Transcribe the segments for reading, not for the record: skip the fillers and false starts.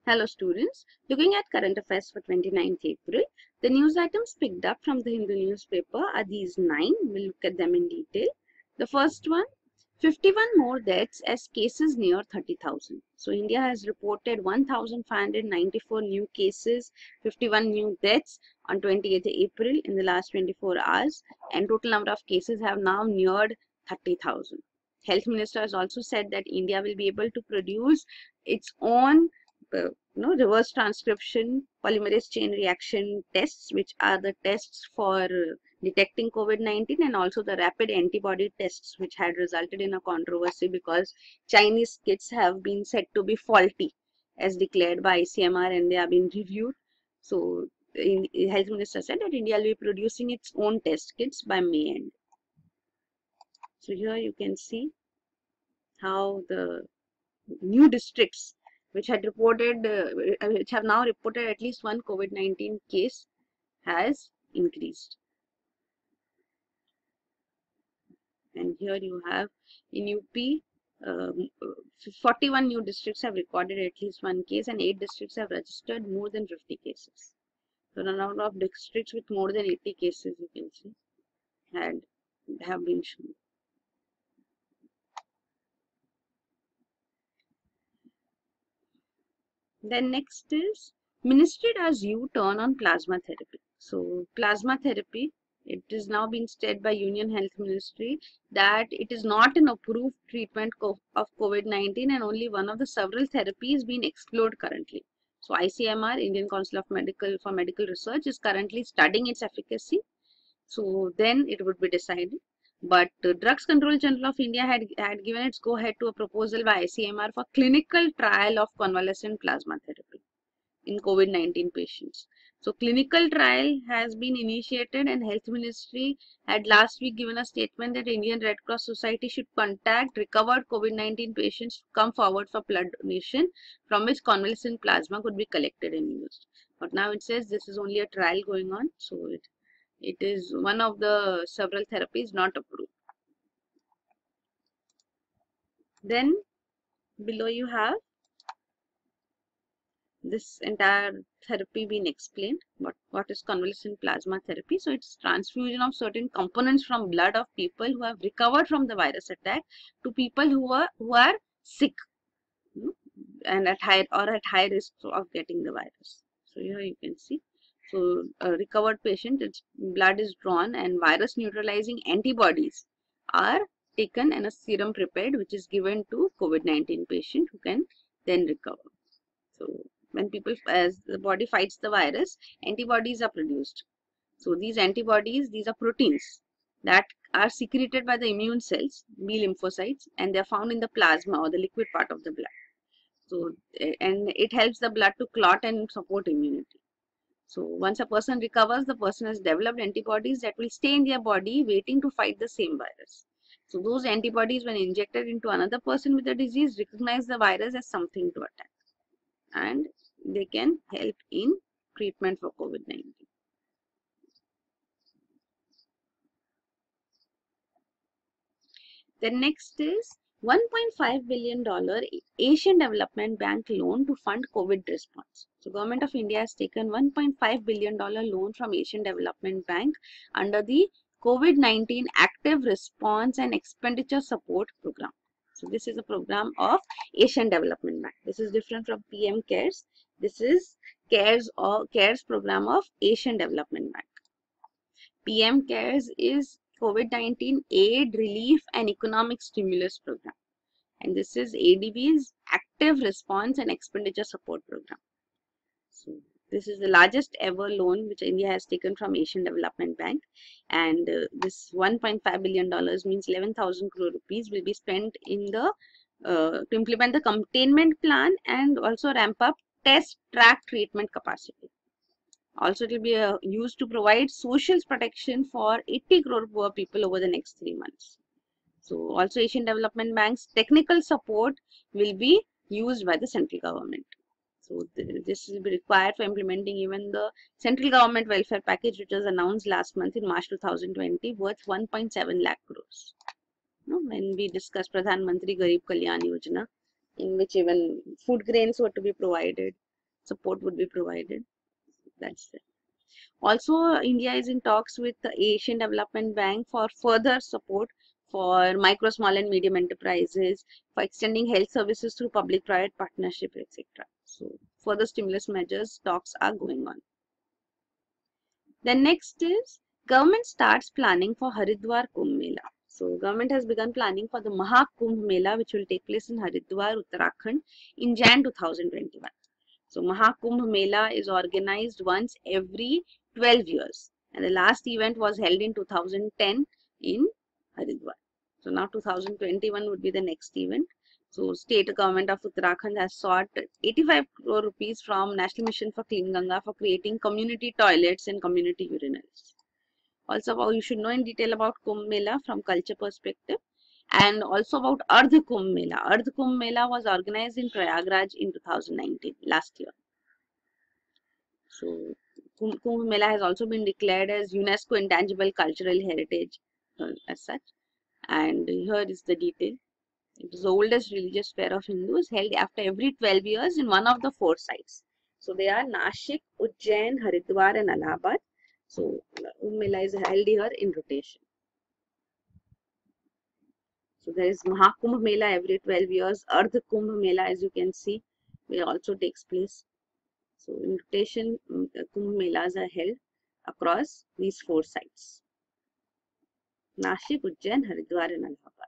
Hello students, looking at current affairs for 29th April, the news items picked up from the Hindu newspaper are these 9. We'll look at them in detail. The first one, 51 more deaths as cases near 30,000. So India has reported 1,594 new cases, 51 new deaths on 28th April in the last 24 hours, and total number of cases have now neared 30,000. Health Minister has also said that India will be able to produce its own reverse transcription polymerase chain reaction tests, which are the tests for detecting COVID-19, and also the rapid antibody tests, which had resulted in a controversy because Chinese kits have been said to be faulty as declared by ICMR, and they have been reviewed. So the health minister said that India will be producing its own test kits by May end. So here you can see how the new districts which have now reported at least one COVID-19 case has increased. And here you have in UP, 41 new districts have recorded at least one case, and 8 districts have registered more than 50 cases. So the number of districts with more than 80 cases, you can see, have been shown. Then next is Ministry does U-turn on plasma therapy. So plasma therapy, it is now being said by Union Health Ministry that it is not an approved treatment of COVID-19 and only one of the several therapies being explored currently. So ICMR, Indian Council of Medical Research, is currently studying its efficacy. So then it would be decided. But the Drugs Control General of India had given its go-ahead to a proposal by ICMR for clinical trial of convalescent plasma therapy in COVID-19 patients. So clinical trial has been initiated, and Health Ministry had last week given a statement that Indian Red Cross Society should contact recovered COVID-19 patients to come forward for blood donation from which convalescent plasma could be collected and used. But now it says this is only a trial going on, so it is one of the several therapies not approved. Then below you have this entire therapy being explained. What is convalescent plasma therapy? So it's transfusion of certain components from blood of people who have recovered from the virus attack to people who are sick and at high risk of getting the virus. So here you can see. So a recovered patient, its blood is drawn and virus neutralizing antibodies are taken and a serum prepared, which is given to COVID-19 patient who can then recover. So when as the body fights the virus, antibodies are produced. So these antibodies, these are proteins that are secreted by the immune cells, B lymphocytes, and they are found in the plasma or the liquid part of the blood. So, and it helps the blood to clot and support immunity. So once a person recovers, the person has developed antibodies that will stay in their body waiting to fight the same virus. So those antibodies, when injected into another person with the disease, recognize the virus as something to attack, and they can help in treatment for COVID-19. The next is $1.5 billion Asian Development Bank loan to fund COVID response. So Government of India has taken $1.5 billion loan from Asian Development Bank under the COVID-19 Active Response and Expenditure Support Program. So this is a program of Asian Development Bank. This is different from PM CARES. This is CARES program of Asian Development Bank. PM CARES is COVID-19 Aid, Relief and Economic Stimulus Program. And this is ADB's Active Response and Expenditure Support Program. So this is the largest ever loan which India has taken from Asian Development Bank. And this $1.5 billion means 11,000 crore rupees will be spent in the to implement the containment plan and also ramp up test, track, treatment capacity. Also, it will be used to provide social protection for 80 crore poor people over the next 3 months. So, also Asian Development Bank's technical support will be used by the central government. So, this will be required for implementing even the central government welfare package, which was announced last month in March 2020, worth 1.7 lakh crores. When we discussed Pradhan Mantri Garib Kalyan Yojana, in which even food grains were to be provided, support would be provided. That's it. Also, India is in talks with the Asian Development Bank for further support for micro, small and medium enterprises, for extending health services through public-private partnership, etc. So, further stimulus measures talks are going on. Then next is government starts planning for Haridwar Kumbh Mela. So, government has begun planning for the Maha Kumbh Mela, which will take place in Haridwar, Uttarakhand in Jan 2021. So Mahakumbh Mela is organized once every 12 years, and the last event was held in 2010 in Haridwar. So now 2021 would be the next event. So state government of Uttarakhand has sought 85 crore rupees from National Mission for Clean Ganga for creating community toilets and community urinals. Also, you should know in detail about Kumbh Mela from culture perspective, and also about Ardh Kumbh Mela. Ardh Kumbh Mela was organized in Prayagraj in 2019, last year. So, Kumbh Mela has also been declared as UNESCO Intangible Cultural Heritage as such. And here is the detail. It is the oldest religious fair of Hindus, held after every 12 years in one of the 4 sites. So, they are Nashik, Ujjain, Haridwar and Allahabad. So, Kumbh Mela is held here in rotation. So, there is Mahakumbh Mela every 12 years. Ardh Kumbh Mela, as you can see, will also takes place. So, in rotation, Kumbh Melas are held across these 4 sites: Nashik, Ujjain, Haridwar and Allahabad.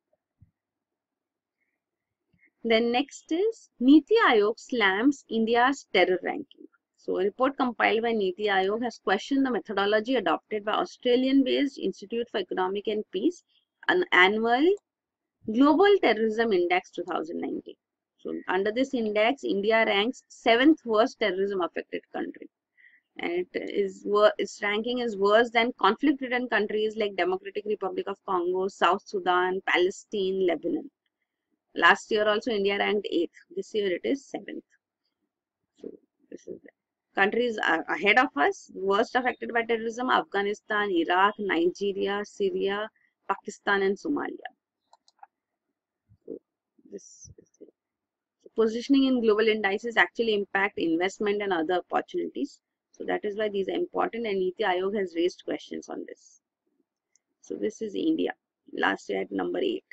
Then next is Niti Aayog slams India's terror ranking. So, a report compiled by Niti Aayog has questioned the methodology adopted by Australian-based Institute for Economic and Peace, an annual Global Terrorism Index 2019. So, under this index, India ranks 7th worst terrorism affected country. And its ranking is worse than conflict-ridden countries like Democratic Republic of Congo, South Sudan, Palestine, Lebanon. Last year also India ranked 8th. This year it is 7th. So this is the countries are ahead of us. Worst affected by terrorism: Afghanistan, Iraq, Nigeria, Syria, Pakistan, and Somalia. So this is it. So positioning in global indices actually impact investment and other opportunities. So that is why these are important, and Niti Aayog has raised questions on this. So this is India, last year at number 8.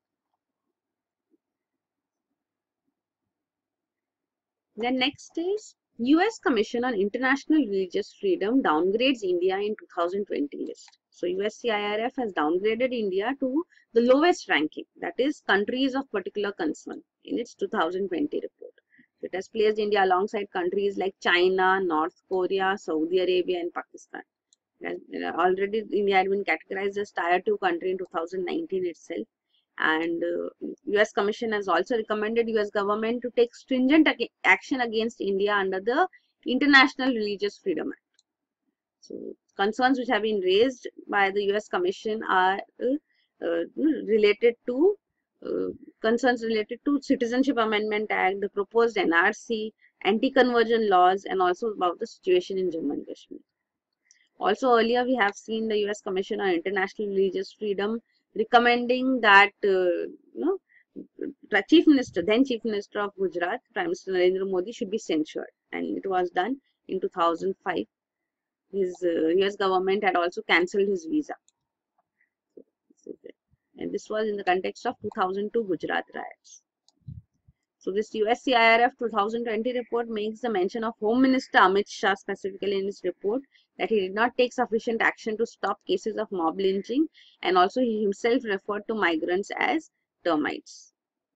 Then next is US Commission on International Religious Freedom downgrades India in 2020 list. So USCIRF has downgraded India to the lowest ranking, that is countries of particular concern, in its 2020 report. So it has placed India alongside countries like China, North Korea, Saudi Arabia and Pakistan. Already India had been categorized as Tier 2 country in 2019 itself. And US Commission has also recommended US government to take stringent action against India under the International Religious Freedom Act. So concerns which have been raised by the US Commission are related to concerns related to Citizenship Amendment Act, the proposed NRC, anti-conversion laws, and also about the situation in Jammu and Kashmir. Also earlier we have seen the US Commission on International Religious Freedom recommending that then Chief Minister of Gujarat, Prime Minister Narendra Modi, should be censured, and it was done in 2005. His US government had also cancelled his visa, and this was in the context of 2002 Gujarat riots. So this USCIRF 2020 report makes the mention of Home Minister Amit Shah specifically in his report, that he did not take sufficient action to stop cases of mob lynching, and also he himself referred to migrants as termites.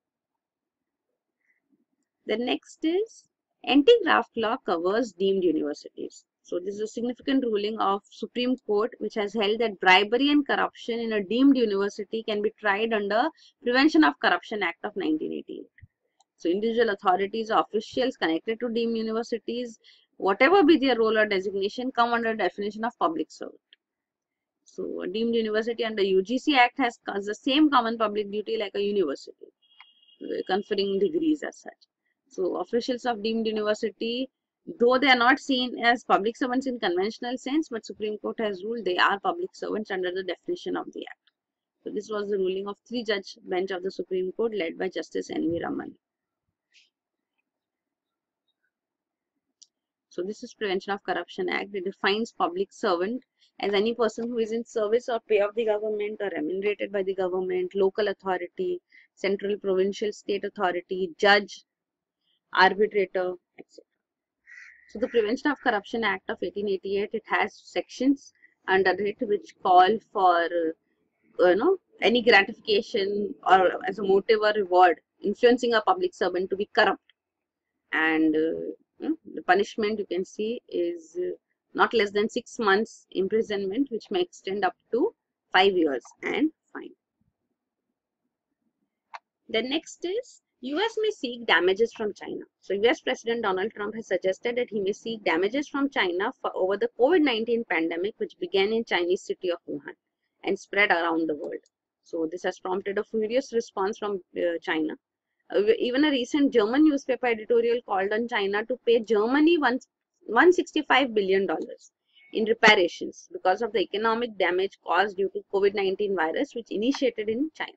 The next is anti-graft law covers deemed universities. So this is a significant ruling of Supreme Court, which has held that bribery and corruption in a deemed university can be tried under Prevention of Corruption Act of 1988. So individual authorities or officials connected to deemed universities, whatever be their role or designation, come under definition of public servant. So a deemed university under UGC Act has the same common public duty like a university, conferring degrees as such. So officials of deemed university, though they are not seen as public servants in conventional sense, but Supreme Court has ruled they are public servants under the definition of the Act. So this was the ruling of 3-judge bench of the Supreme Court led by Justice N.V. Raman. So this is Prevention of Corruption Act. It defines public servant as any person who is in service or pay of the government or remunerated by the government, local authority, central, provincial, state authority, judge, arbitrator, etc. So the Prevention of Corruption Act of 1888, it has sections under it which call for any gratification or as a motive or reward influencing a public servant to be corrupt, and the punishment you can see is not less than 6 months imprisonment, which may extend up to 5 years, and fine. The next is US may seek damages from China. So US President Donald Trump has suggested that he may seek damages from China for over the COVID-19 pandemic, which began in Chinese city of Wuhan and spread around the world. So this has prompted a furious response from China. Even a recent German newspaper editorial called on China to pay Germany $165 billion in reparations because of the economic damage caused due to COVID-19 virus, which initiated in China.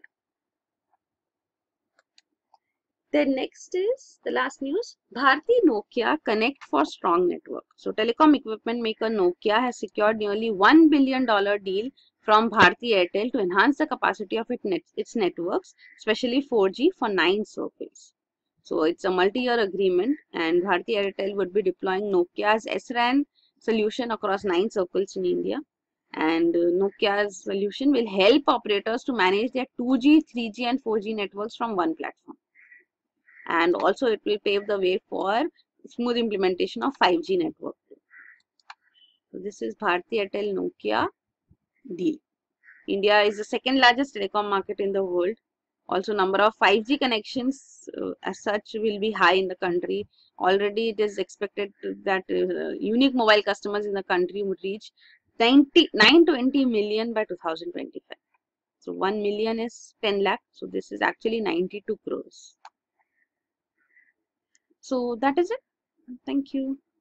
Then next is the last news. Bharti Nokia Connect for Strong Network. So telecom equipment maker Nokia has secured nearly $1 billion deal from Bharti Airtel to enhance the capacity of its networks, especially 4G for 9 circles. So it's a multi-year agreement, and Bharti Airtel would be deploying Nokia's SRAN solution across 9 circles in India. And Nokia's solution will help operators to manage their 2G, 3G and 4G networks from one platform. And also it will pave the way for smooth implementation of 5G network. So this is Bharti Airtel Nokia deal. India is the second largest telecom market in the world. Also number of 5G connections as such will be high in the country. Already it is expected that unique mobile customers in the country would reach 920 million by 2025. So 1 million is 10 lakh. So this is actually 92 crores. So that is it. Thank you.